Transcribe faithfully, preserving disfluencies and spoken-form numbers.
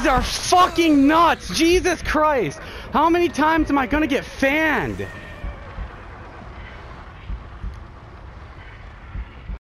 guys are fucking nuts! Jesus Christ! How many times am I gonna get fanned?